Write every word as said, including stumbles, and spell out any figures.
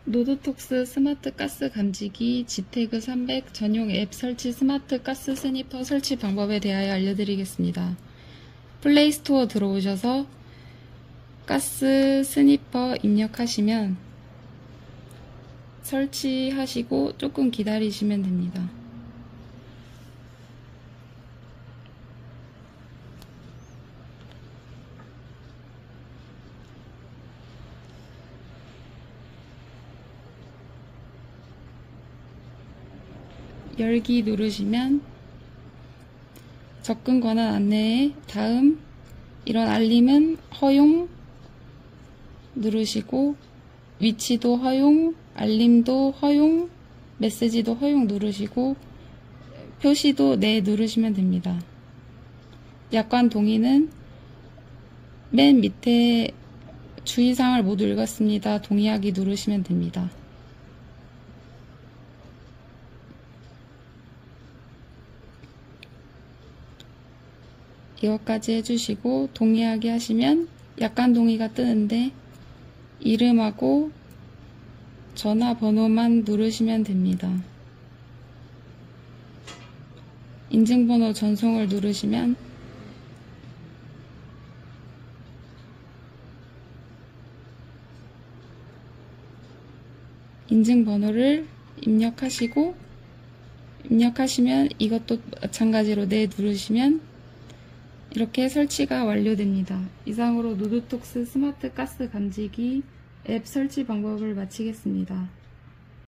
노드톡스 스마트 가스 감지기 지태그 삼백 전용 앱 설치 스마트 가스 스니퍼 설치 방법에 대하여 알려드리겠습니다. 플레이스토어 들어오셔서 가스 스니퍼 입력하시면 설치하시고 조금 기다리시면 됩니다. 열기 누르시면 접근 권한 안내에 다음 이런 알림은 허용 누르시고 위치도 허용, 알림도 허용, 메시지도 허용 누르시고 표시도 네 누르시면 됩니다. 약관 동의는 맨 밑에 주의사항을 모두 읽었습니다. 동의하기 누르시면 됩니다. 이것까지 해주시고 동의하기 하시면 약관 동의가 뜨는데 이름하고 전화번호만 누르시면 됩니다. 인증번호 전송을 누르시면 인증번호를 입력하시고 입력하시면 이것도 마찬가지로 네 누르시면 이렇게 설치가 완료됩니다. 이상으로 노드톡스 스마트 가스 감지기 앱 설치 방법을 마치겠습니다.